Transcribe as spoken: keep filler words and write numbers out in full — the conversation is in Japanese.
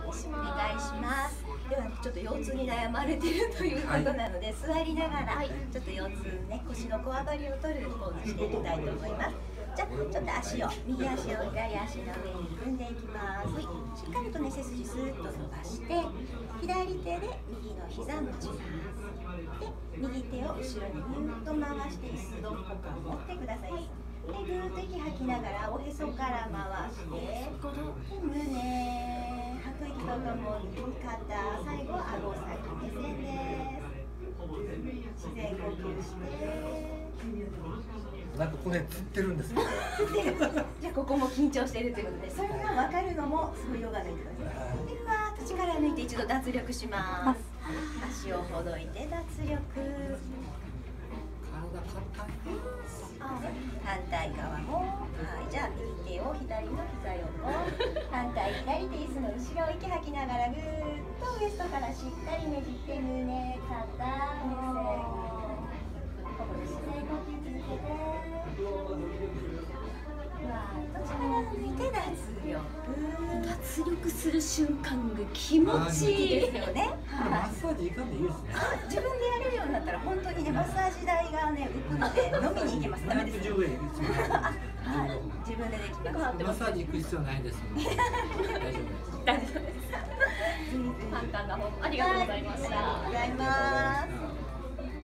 いします。ではちょっと腰痛に悩まれているということなので、座りながらちょっと腰痛ね、腰のこわばりを取るポーズしていきたいと思います。じゃあちょっと足を右足を左足の上に組んでいきます。しっかりとね背筋スーッと伸ばして、左手で右の膝持ちます。で右手を後ろにぐーっと回して椅子どっこか持ってください。でぐーっと息吐きながらおへそから回して、胸吐く息とともに肩、最後は顎先目線です。自然呼吸して。 なんかこれつってるんですか。 じゃあここも緊張しているということで、それが分かるのもすごいヨガの一個です。でふわーっと力抜いて一度脱力します。足をほどいて脱力。 体硬い。 反対側も、はい、じゃあ右手を左の膝横、反対左手椅子の後ろ、息吐きながらぐーっとウエストからしっかりねじって胸、肩、目線、ここで自然呼吸続けて、ふわーっと力抜いて脱力。 脱力する瞬間が気持ちいいですよね。 マッサージいかんでいいですね。 自分でやれるようになったら本当にね、マッサージ代がね浮くので飲みに行けます。ダメです。 にひゃくじゅうえんいつも。 はい、自分でできます。 マッサージ行く必要ないです。大丈夫です。 大丈夫です。簡単な方ありがとうございました。 ありがとうございます。